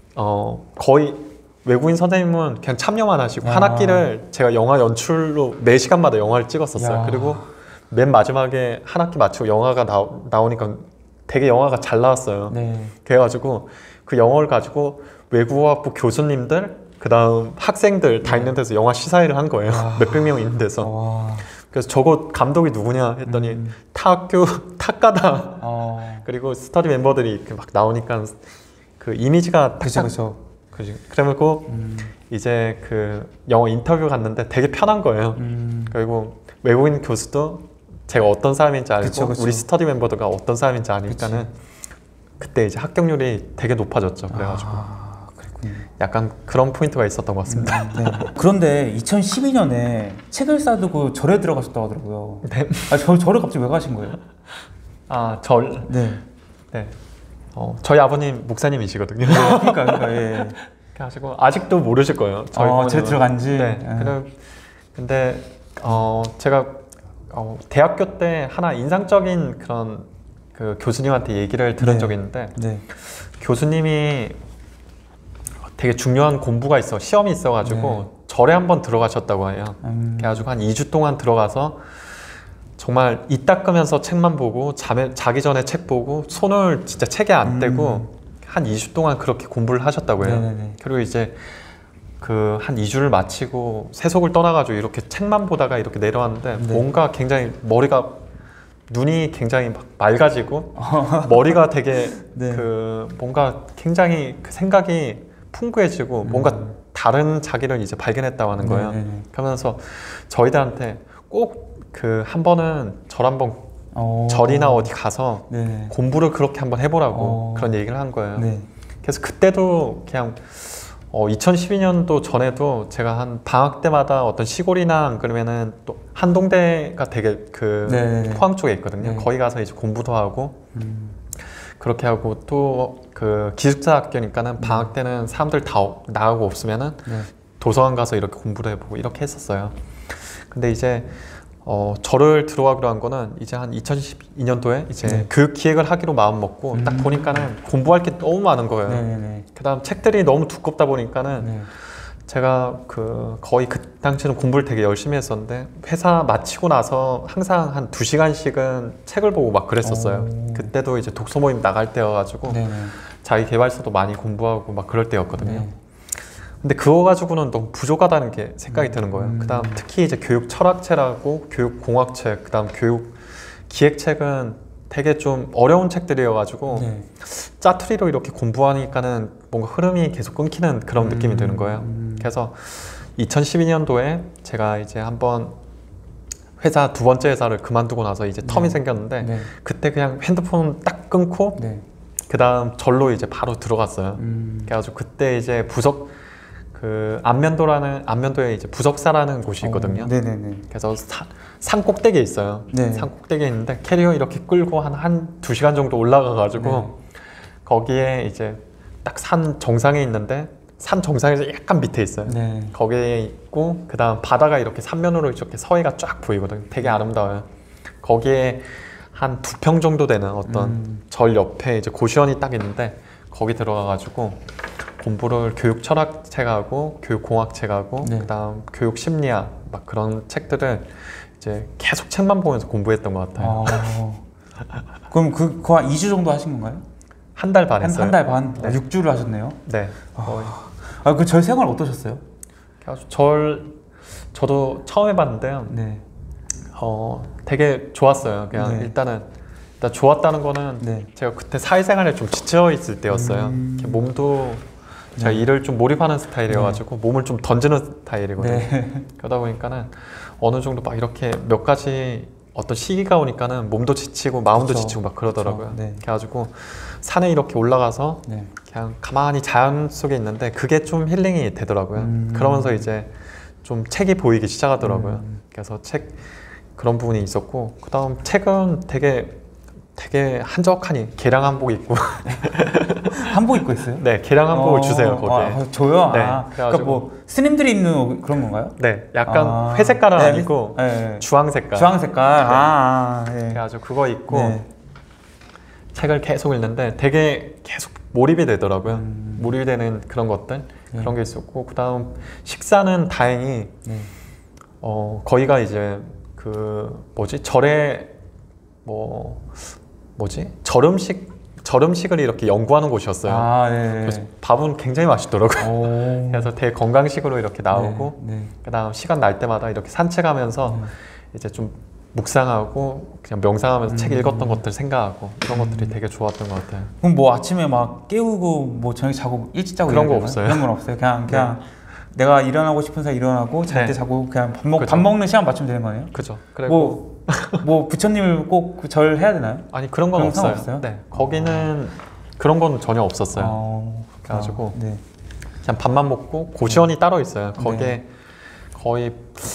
거의 외국인 선생님은 그냥 참여만 하시고 한 학기를 제가 영화 연출로 4시간마다 영화를 찍었었어요. 그리고 맨 마지막에 한 학기 마치고 영화가 나오니까 되게 영화가 잘 나왔어요. 그래가지고 그 영어를 가지고 외국어학부 교수님들 그 다음 학생들 다 있는 데서 영화 시사회를 한 거예요. 몇백 명 있는 데서. 그래서 저거 감독이 누구냐 했더니 타 학교 탁가다. 그리고 스터디 멤버들이 이렇게 막 나오니까 그 이미지가 그죠. 그래갖고 이제 그 영어 인터뷰 갔는데 되게 편한 거예요. 그리고 외국인 교수도 제가 어떤 사람인지 알고 우리 스터디 멤버들과 어떤 사람인지 아니까는 그때 이제 합격률이 되게 높아졌죠. 그래가지고 약간 그런 포인트가 있었던 것 같습니다. 그런데 2012년에 책을 싸두고 절에 들어가셨다고 하더라고요. 절에 갑자기 왜 가신 거예요? 절? 저희 아버님 목사님이시거든요. 그러니까 예. 그래가지고 아직도 모르실 거예요. 저희 절에 들어간지. 근데 제가 대학교 때 하나 인상적인 그런 그 교수님한테 얘기를 들은 적이 있는데 교수님이 되게 중요한 공부가 있어 시험이 있어가지고 절에 한번 들어가셨다고 해요. 그래가지고 한 2주 동안 들어가서 정말 입 닦으면서 책만 보고 자기 전에 책 보고 손을 진짜 책에 안 떼고 한 2주 동안 그렇게 공부를 하셨다고 해요. 그리고 이제 그 한 2주를 마치고 세속을 떠나가지고 이렇게 책만 보다가 이렇게 내려왔는데 뭔가 굉장히 눈이 굉장히 막 맑아지고 머리가 되게 그 뭔가 굉장히 그 생각이 풍부해지고 뭔가 다른 자기를 이제 발견했다고 하는 거예요. 그러면서 저희들한테 꼭 그 한 번은 절이나 어디 가서 공부를 그렇게 한번 해보라고 그런 얘기를 한 거예요. 그래서 그때도 그냥 2012년도 전에도 제가 한 방학 때마다 어떤 시골이나 안 그러면은 또 한동대가 되게 그 포항 쪽에 있거든요. 거기 가서 이제 공부도 하고 그렇게 하고 또 그 기숙사 학교니까는 방학 때는 사람들 다 나가고 없으면은 도서관 가서 이렇게 공부도 해보고 이렇게 했었어요. 근데 이제 저를 들어가기로 한 거는 이제 한 2012년도에 이제 그 기획을 하기로 마음 먹고 딱 보니까는 공부할 게 너무 많은 거예요. 그 다음 책들이 너무 두껍다 보니까는 제가 거의 그 당시는 공부를 되게 열심히 했었는데 회사 마치고 나서 항상 한 2시간씩은 책을 보고 막 그랬었어요. 그때도 이제 독서 모임 나갈 때여가지고 네네. 자기 개발서도 많이 공부하고 막 그럴 때였거든요. 근데 그거 가지고는 너무 부족하다는 게 생각이 드는 거예요. 그다음 특히 이제 교육 철학책하고 교육 공학책, 그다음 교육 기획책은 되게 좀 어려운 책들이어가지고 짜투리로 이렇게 공부하니까는 뭔가 흐름이 계속 끊기는 그런 느낌이 드는 거예요. 그래서 2012년도에 제가 이제 한번 회사 두 번째 회사를 그만두고 나서 이제 텀이 생겼는데 그때 그냥 핸드폰 딱 끊고 그 다음 절로 이제 바로 들어갔어요. 그래가지고 그때 이제 안면도에 이제 부석사라는 곳이 있거든요. 그래서 산 꼭대기에 있어요. 산 꼭대기에 있는데 캐리어 이렇게 끌고 한 2시간 정도 올라가가지고 거기에 이제 딱 산 정상에 있는데 산 정상에서 약간 밑에 있어요. 거기에 있고 그 다음 바다가 이렇게 삼면으로 이렇게 서해가 쫙 보이거든요. 되게 아름다워요. 거기에 한 2평 정도 되는 어떤 절 옆에 이제 고시원이 딱 있는데 거기 들어가가지고 공부를 교육 철학책하고 교육 공학책하고 그다음 교육 심리학 막 그런 책들을 이제 계속 책만 보면서 공부했던 것 같아요. 그럼 그거 한 2주 정도 하신 건가요? 한 달 반 했어요. 한 달 반? 6주를 하셨네요. 네. 그 절 생활 어떠셨어요? 저도 처음 해봤는데요. 되게 좋았어요. 그냥 일단 좋았다는 거는 제가 그때 사회생활에 좀 지쳐 있을 때였어요. 몸도 제가 일을 좀 몰입하는 스타일이어가지고 몸을 좀 던지는 스타일이거든요. 그러다 보니까는 어느 정도 막 이렇게 몇 가지 어떤 시기가 오니까는 몸도 지치고 마음도 지치고 막 그러더라고요. 그래가지고 산에 이렇게 올라가서 그냥 가만히 자연 속에 있는데 그게 좀 힐링이 되더라고요. 그러면서 이제 좀 책이 보이기 시작하더라고요. 그래서 그런 부분이 있었고 그 다음 책은 되게 한적하니 개량 한복 입고 한복 입고 있어요? 네, 개량 한복을 주세요 거기에. 줘요? 네, 그러니까 뭐 스님들이 입는 그런 건가요? 네, 약간 회색 색깔은 아니고 주황 색깔. 주황 색깔. 그래가지고 그거 입고 책을 계속 읽는데 되게 계속 몰입이 되더라고요. 몰입이 되는 그런 것들 그런 게 있었고 그 다음 식사는 다행히 거기가 이제 절에 절음식을 이렇게 연구하는 곳이었어요. 그래서 밥은 굉장히 맛있더라고요. 그래서 되게 건강식으로 이렇게 나오고 그다음 시간 날 때마다 이렇게 산책하면서 이제 좀 묵상하고 그냥 명상하면서 책 읽었던 것들 생각하고 이런 것들이 되게 좋았던 것 같아요. 그럼 뭐 아침에 막 깨우고 뭐 저녁에 자고 일찍 자고 그런 거 없어요. 그런 건 없어요. 그냥 내가 일어나고 싶은 사이 일어나고 잘 때 자고 그냥 밥 먹는 시간 맞추면 되는 거예요? 그죠. 그리고 뭐 부처님을 꼭 절 해야 되나요? 아니 그런 건 없어요. 네, 거기는 그런 건 전혀 없었어요. 그래가지고 그냥 밥만 먹고 고시원이 따로 있어요. 거기에 거의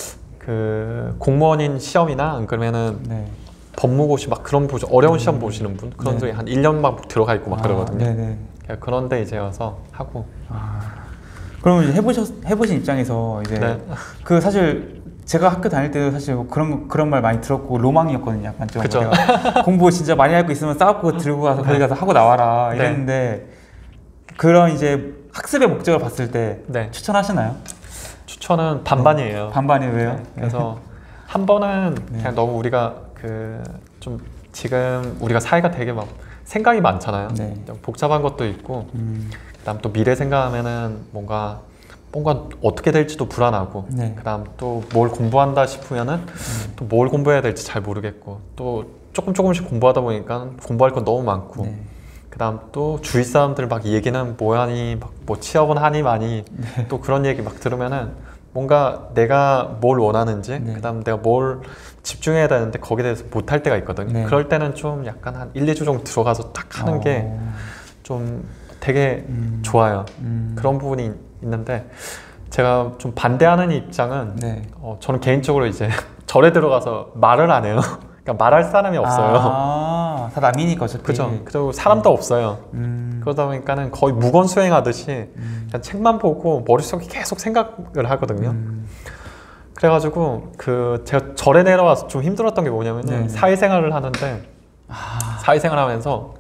공무원인 시험이나 안 그러면은 법무고시 막 그런 어려운 시험 보시는 분 그런 분이 한 1년 막 들어가 있고 막 그러거든요. 그런데 이제 와서 하고. 그러면 이제 해보신 입장에서 이제 사실 제가 학교 다닐 때도 사실 뭐 그런 말 많이 들었고 로망이었거든요. 약간 좀 내가 공부 진짜 많이 할 거 있으면 싸갖고 들고 가서 거기 가서 하고 나와라 이랬는데 그런 이제 학습의 목적을 봤을 때 추천하시나요? 추천은 반반이에요. 반반이 왜요? 그래서 한 번은 그냥 너무 우리가 좀 지금 우리가 사회가 되게 막 생각이 많잖아요. 복잡한 것도 있고 그다음 또 미래 생각하면은 뭔가 어떻게 될지도 불안하고 그다음 또 뭘 공부한다 싶으면은 또 뭘 공부해야 될지 잘 모르겠고 또 조금씩 공부하다 보니까 공부할 건 너무 많고 그다음 또 주위 사람들 막 얘기는 뭐 하니 뭐 취업은 하니 많이 또 그런 얘기 막 들으면은 뭔가 내가 뭘 원하는지 그다음 내가 뭘 집중해야 되는데 거기에 대해서 못할 때가 있거든요. 그럴 때는 좀 약간 한 1, 2주 정도 들어가서 딱 하는 게 좀 되게 좋아요. 그런 부분이 있는데 제가 좀 반대하는 입장은 저는 개인적으로 이제 절에 들어가서 말을 안 해요. 그러니까 말할 사람이 없어요. 다 남이니까 어차피. 그죠. 그리고 사람도 없어요. 그러다 보니까는 거의 무건수행하듯이 그냥 책만 보고 머릿속에 계속 생각을 하거든요. 그래가지고 제가 절에 내려와서 좀 힘들었던 게 뭐냐면은 사회생활을 하는데 사회생활 하면서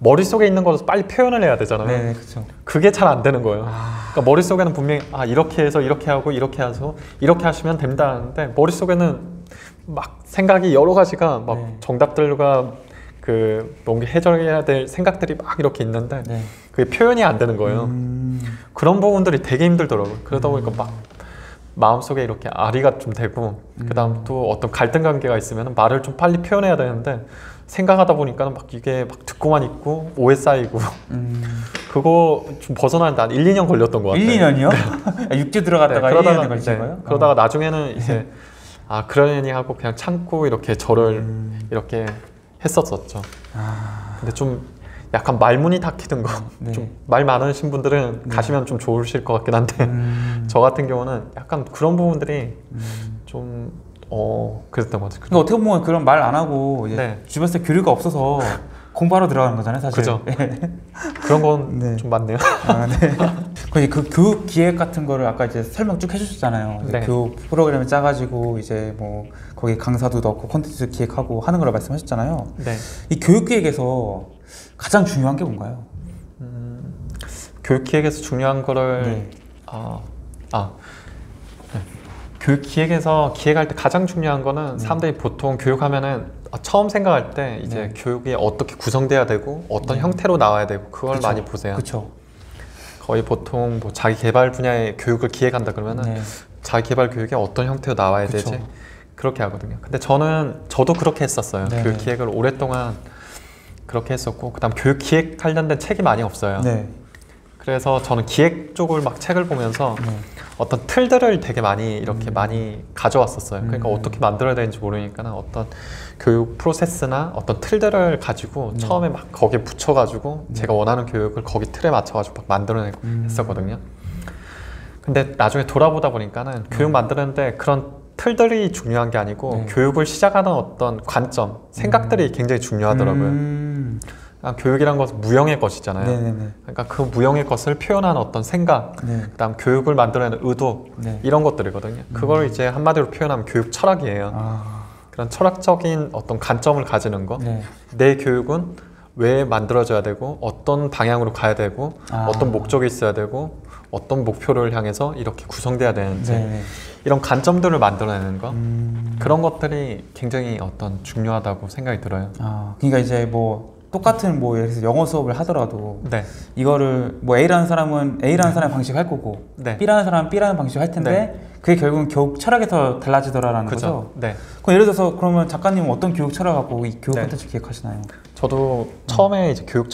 머릿속에 있는 것을 빨리 표현을 해야 되잖아요. 네, 그렇죠. 그게 잘 안 되는 거예요. 그러니까 머릿속에는 분명히 이렇게 해서 이렇게 하고 이렇게 해서 이렇게 하시면 됩니다 하는데 머릿속에는 막 생각이 여러 가지가 막 네. 정답들과 그 뭔가 해결해야 될 생각들이 막 이렇게 있는데 네. 그게 표현이 안 되는 거예요. 그런 부분들이 되게 힘들더라고요. 그러다 보니까 막 마음속에 이렇게 아리가 좀 되고 그다음 또 어떤 갈등 관계가 있으면 말을 좀 빨리 표현해야 되는데 생각하다 보니까 막 이게 막 듣고만 있고 오해 쌓이고 그거 좀 벗어나는데 한 1, 2년 걸렸던 것 같아요. 1, 2년이요? 6주 들어갔다가 1, 2년에 걸친 거예요? 그러다가 나중에는 이제 그러려니 하고 그냥 참고 이렇게 저를 이렇게 했었었죠. 근데 좀 약간 말문이 닫히는 거, 네. 좀 말 많으신 분들은 가시면 좀 좋으실 것 같긴 한데 저 같은 경우는 약간 그런 부분들이 좀 그랬던 것 같아요. 근데 어떻게 보면 그런 말 안 하고 이제 네. 주변에서 교류가 없어서 공부하러 들어가는 거잖아요, 사실. 그죠. 그런 건 네. 좀 많네요. 네. 그 교육 기획 같은 거를 아까 이제 설명 쭉 해주셨잖아요. 네. 교육 프로그램을 짜가지고 이제 뭐 거기 강사도 넣고 콘텐츠 기획하고 하는 거라 말씀하셨잖아요. 네. 이 교육 기획에서 가장 중요한 게 뭔가요? 교육 기획에서 중요한 거를 네. 네. 교육 기획에서 기획할 때 가장 중요한 거는 사람들이 보통 교육하면은 처음 생각할 때 이제 교육이 어떻게 구성돼야 되고 어떤 형태로 나와야 되고 그걸 그쵸. 많이 보세요. 그렇죠. 거의 보통 뭐 자기 개발 분야의 교육을 기획한다 그러면은 자기 개발 교육이 어떤 형태로 나와야 그쵸. 되지 그렇게 하거든요. 근데 저도 그렇게 했었어요. 네. 교육 기획을 오랫동안 그렇게 했었고 그다음 교육 기획 관련된 책이 많이 없어요. 네. 그래서 저는 기획 쪽을 막 책을 보면서 어떤 틀들을 되게 많이 이렇게 많이 가져왔었어요. 그러니까 어떻게 만들어야 되는지 모르니까 어떤 교육 프로세스나 어떤 틀들을 가지고 처음에 막 거기에 붙여가지고 제가 원하는 교육을 거기 틀에 맞춰가지고 막 만들어내고 했었거든요. 근데 나중에 돌아보다 보니까는 교육 만드는데 그런 틀들이 중요한 게 아니고 교육을 시작하는 어떤 관점, 생각들이 굉장히 중요하더라고요. 교육이란 것은 무형의 것이잖아요. 네네네. 그러니까 그 무형의 것을 표현하는 어떤 생각, 그다음 교육을 만들어내는 의도 이런 것들이거든요. 그걸 이제 한마디로 표현하면 교육 철학이에요. 그런 철학적인 어떤 관점을 가지는 거. 내 교육은 왜 만들어져야 되고 어떤 방향으로 가야 되고 어떤 목적이 있어야 되고 어떤 목표를 향해서 이렇게 구성돼야 되는지 이런 관점들을 만들어내는 거 그런 것들이 굉장히 어떤 중요하다고 생각이 들어요. 그러니까 이제 뭐 똑같은 뭐 예를 들어서 영어 수업을 하더라도 네. 이거를 뭐 A라는 사람은 A라는 사람의 방식 할 거고 B라는 사람은 B라는 방식 할 텐데 그게 결국은 교육 철학에서 달라지더라라는 거죠. 네. 그럼 예를 들어서 그러면 작가님은 어떤 교육 철학하고 이 교육 콘텐츠 기획하시나요? 저도 처음에 이제 교육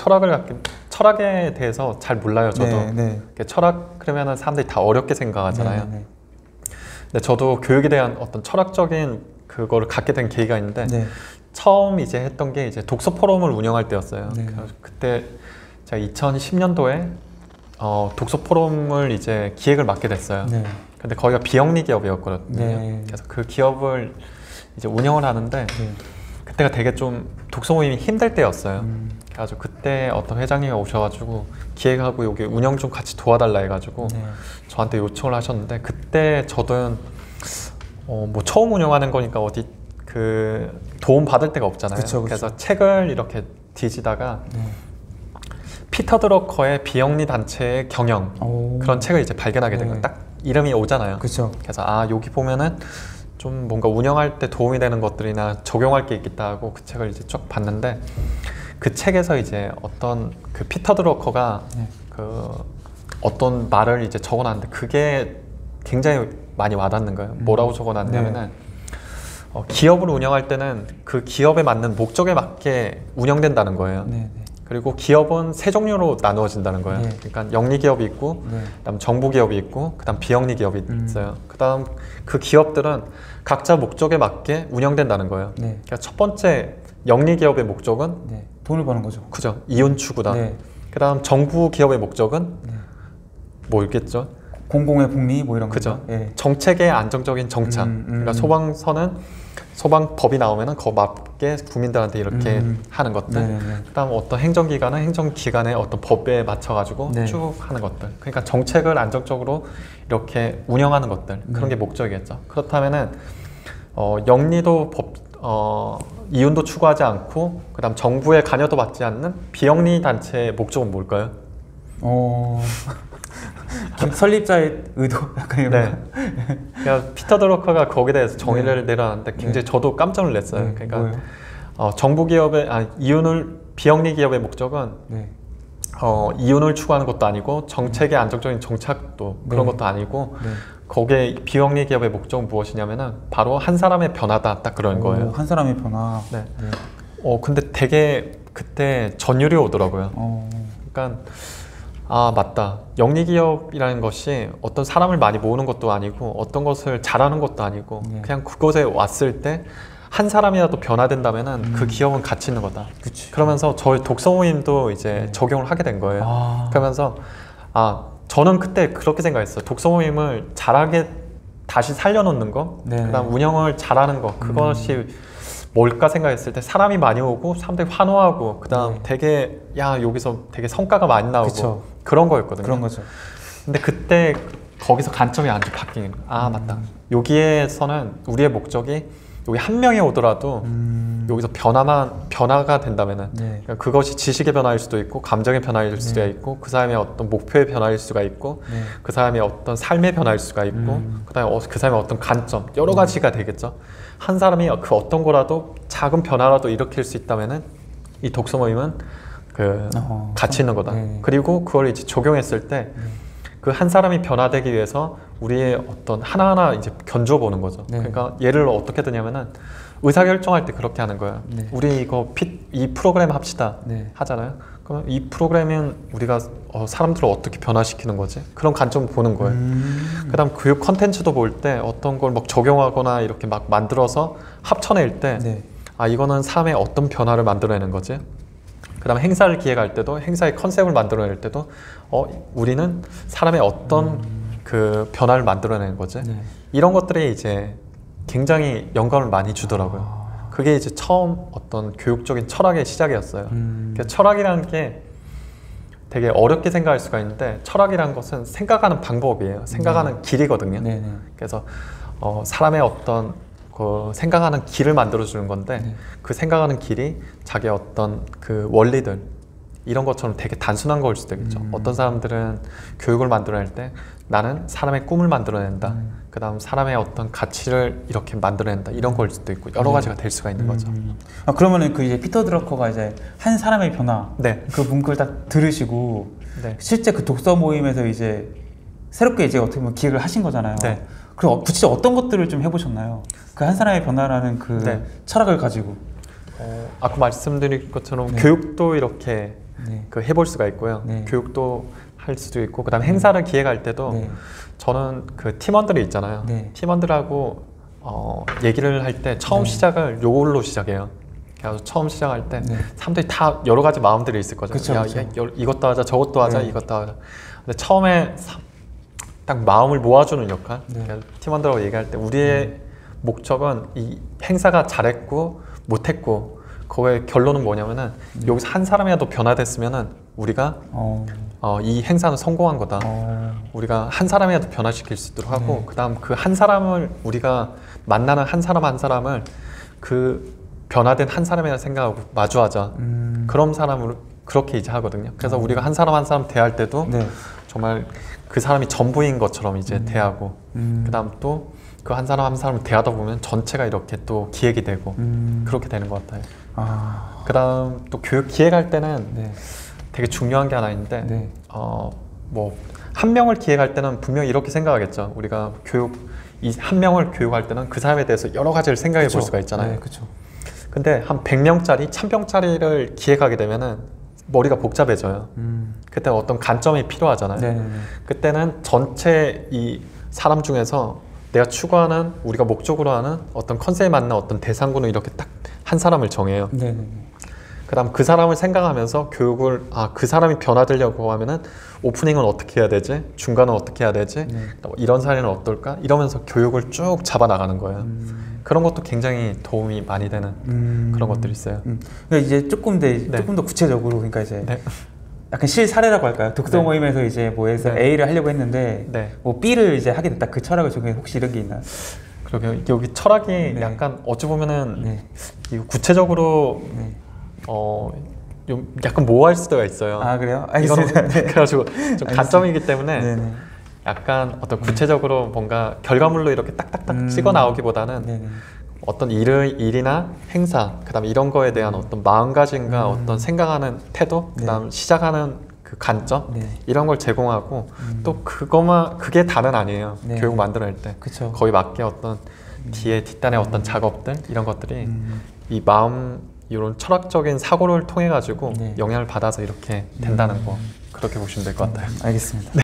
철학에 대해서 잘 몰라요. 저도 철학 그러면은 사람들이 다 어렵게 생각하잖아요. 근데 저도 교육에 대한 어떤 철학적인 그거를 갖게 된 계기가 있는데 처음 이제 했던 게 이제 독서 포럼을 운영할 때였어요. 그때 제가 2010년도에 독서 포럼을 이제 기획을 맡게 됐어요. 근데 거기가 비영리 기업이었거든요. 그래서 그 기업을 이제 운영을 하는데 그때가 되게 좀 독서 모임이 힘들 때였어요. 그래가지고 그때 어떤 회장님이 오셔가지고 기획하고 여기 운영 좀 같이 도와달라 해가지고 저한테 요청을 하셨는데 그때 저도 뭐 처음 운영하는 거니까 어디 그 도움 받을 데가 없잖아요. 그래서 책을 이렇게 뒤지다가 피터 드러커의 비영리 단체의 경영 그런 책을 이제 발견하게 된 거예요. 딱 이름이 오잖아요. 그래서 여기 보면은 좀 뭔가 운영할 때 도움이 되는 것들이나 적용할 게 있겠다 하고 그 책을 이제 쭉 봤는데 그 책에서 이제 어떤 그 피터 드러커가 그 어떤 말을 이제 적어놨는데 그게 굉장히 많이 와닿는 거예요. 뭐라고 적어놨냐면은 기업을 운영할 때는 그 기업에 맞는 목적에 맞게 운영된다는 거예요. 그리고 기업은 세 종류로 나누어진다는 거예요. 그러니까 영리 기업이 있고, 그다음 정부 기업이 있고, 그다음 비영리 기업이 있어요. 그다음 그 기업들은 각자 목적에 맞게 운영된다는 거예요. 그러니까 첫 번째 영리 기업의 목적은 돈을 버는 거죠. 그죠. 이윤 추구다. 그다음 정부 기업의 목적은 뭐였겠죠? 공공의 복리 뭐 이런 거죠. 정책의 안정적인 정착. 그러니까 소방법이 나오면은 그 맞게 국민들한테 이렇게 하는 것들. 그다음 어떤 행정기관은 행정기관의 어떤 법에 맞춰가지고 쭉 하는 것들. 그러니까 정책을 안정적으로 이렇게 운영하는 것들. 그런 게 목적이겠죠. 그렇다면은 영리도 이윤도 추구하지 않고 그다음 정부의 관여도 받지 않는 비영리 단체의 목적은 뭘까요? 설립자의 의도 약간 이런 네. 그러니까 피터 드러커가 거기에 대해서 정의를 내려놨는데 굉장히 저도 깜짝 놀랐어요. 그러니까 정부 기업의 이윤을 비영리 기업의 목적은 이윤을 추구하는 것도 아니고 정책의 안정적인 정착도 그런 것도 아니고 거기에 비영리 기업의 목적은 무엇이냐면은 바로 한 사람의 변화다 딱 그런 거예요. 한 사람의 변화. 네. 근데 되게 그때 전율이 오더라고요. 그러니까 맞다. 영리기업이라는 것이 어떤 사람을 많이 모으는 것도 아니고 어떤 것을 잘하는 것도 아니고 그냥 그곳에 왔을 때 한 사람이라도 변화된다면은 그 기업은 가치 있는 거다. 그치. 그러면서 저희 독서 모임도 이제 적용을 하게 된 거예요. 그러면서 저는 그때 그렇게 생각했어요. 독서 모임을 잘하게 다시 살려놓는 거, 그다음 운영을 잘하는 거, 그것이 뭘까 생각했을 때 사람이 많이 오고 사람들이 환호하고 그다음 되게 여기서 되게 성과가 많이 나오고 그런 거였거든요. 그런 거죠. 근데 그때 거기서 관점이 완전 바뀌는 거예요. 맞다. 여기에서는 우리의 목적이 여기 한 명이 오더라도 여기서 변화가 된다면은 그러니까 그것이 지식의 변화일 수도 있고 감정의 변화일 수도 있고 그 사람의 어떤 목표의 변화일 수가 있고 그 사람의 어떤 삶의 변화일 수가 있고 그다음에 그 사람의 어떤 관점 여러 가지가 되겠죠. 한 사람이 그 어떤 거라도 작은 변화라도 일으킬 수 있다면은 이 독서 모임은 그 가치 있는 거다. 그리고 그걸 이제 적용했을 때 그 한 사람이 변화되기 위해서 우리의 어떤 하나하나 이제 견주어 보는 거죠. 그러니까 예를 어떻게 드냐면은 의사결정할 때 그렇게 하는 거예요. 우리 이 프로그램 합시다 하잖아요. 그럼 이 프로그램은 우리가 사람들을 어떻게 변화시키는 거지? 그런 관점을 보는 거예요. 그다음 교육 컨텐츠도 볼 때 어떤 걸 막 적용하거나 이렇게 막 만들어서 합쳐낼 때 이거는 사람의 어떤 변화를 만들어내는 거지? 그 다음에 행사를 기획할 때도 행사의 컨셉을 만들어낼 때도 우리는 사람의 어떤 그 변화를 만들어내는 거지? 이런 것들이 이제 굉장히 영감을 많이 주더라고요. 그게 이제 처음 어떤 교육적인 철학의 시작이었어요. 그러니까 철학이라는 게 되게 어렵게 생각할 수가 있는데 철학이라는 것은 생각하는 방법이에요. 생각하는 길이거든요. 그래서 사람의 어떤 그 생각하는 길을 만들어주는 건데 그 생각하는 길이 자기의 어떤 그 원리들 이런 것처럼 되게 단순한 거일 수도 있겠죠. 어떤 사람들은 교육을 만들어낼 때 나는 사람의 꿈을 만들어낸다. 그 다음 사람의 어떤 가치를 이렇게 만들어낸다. 이런 거일 수도 있고 여러 가지가 될 수가 있는 거죠. 그러면은 그 이제 피터 드러커가 이제 한 사람의 변화 그 문구를 딱 들으시고 실제 그 독서 모임에서 이제 새롭게 이제 어떻게 보면 기획을 하신 거잖아요. 그리고 구체적으로 어떤 것들을 좀 해보셨나요? 그 한 사람의 변화라는 그 철학을 가지고. 아까 말씀드린 것처럼 교육도 이렇게 그 해볼 수가 있고요. 교육도 할 수도 있고 그다음에 행사를 기획할 때도 저는 그 팀원들이 있잖아요. 팀원들하고 얘기를 할 때 처음 시작을 요걸로 시작해요. 그래서 처음 시작할 때 사람들이 다 여러 가지 마음들이 있을 거죠. 이것도 하자, 저것도 하자, 이것도 하자. 근데 처음에 딱 마음을 모아주는 역할. 팀원들하고 얘기할 때 우리의 목적은 이 행사가 잘했고 못했고 그거의 결론은 뭐냐면은 여기서 한 사람이라도 변화됐으면은 우리가 이 행사는 성공한 거다. 우리가 한 사람이라도 변화시킬 수 있도록 하고 그다음 그 한 사람을 우리가 만나는 한 사람 한 사람을 그 변화된 한 사람이라 생각하고 마주하자. 그런 사람으로 그렇게 이제 하거든요. 그래서 우리가 한 사람 한 사람 대할 때도 정말 그 사람이 전부인 것처럼 이제 대하고 그다음 또 그 한 사람 한 사람을 대하다 보면 전체가 이렇게 또 기획이 되고 그렇게 되는 것 같아요. 그다음 또 교육 기획할 때는 되게 중요한 게 하나 있는데 뭐 한 명을 기획할 때는 분명히 이렇게 생각하겠죠. 우리가 이 한 명을 교육할 때는 그 사람에 대해서 여러 가지를 생각해 볼 수가 있잖아요. 근데 한 100명짜리, 1000명짜리를 기획하게 되면은 머리가 복잡해져요. 그때 어떤 관점이 필요하잖아요. 그때는 전체 이 사람 중에서 내가 추구하는 우리가 목적으로 하는 어떤 컨셉에 맞는 어떤 대상군을 이렇게 딱 한 사람을 정해요. 그 다음 그 사람을 생각하면서 교육을 그 사람이 변화되려고 하면은 오프닝은 어떻게 해야 되지? 중간은 어떻게 해야 되지? 이런 사례는 어떨까? 이러면서 교육을 쭉 잡아 나가는 거예요. 그런 것도 굉장히 도움이 많이 되는 그런 것들이 있어요. 그러니까 이제 조금 더 구체적으로 그러니까 이제 약간 실사례라고 할까요? 독서 모임에서 이제 뭐해서 A를 하려고 했는데 뭐 B를 이제 하게 됐다. 그 철학을 적용해 혹시 이런 게 있나요? 그러게요. 여기 철학이 네. 약간 어찌 보면은 네. 이거 구체적으로 네. 좀 약간 모호할 수도 있어요. 아 그래요? 이거는 알겠습니다. 네. 그래가지고 좀 단점이기 때문에 네네. 약간 어떤 구체적으로 뭔가 결과물로 이렇게 딱딱딱 찍어 나오기보다는 네네. 어떤 일이나 행사, 그다음에 이런 거에 대한 어떤 마음가짐과 어떤 생각하는 태도, 그다음 시작하는 그 관점 네. 이런 걸 제공하고 또 그게 다는 아니에요. 네. 교육 만들어낼 때 그쵸. 거의 맞게 어떤 뒤에 뒷단의 어떤 작업들 이런 것들이 이 마음 이런 철학적인 사고를 통해 가지고 네. 영향을 받아서 이렇게 된다는 거 그렇게 보시면 될 것 같아요. 알겠습니다.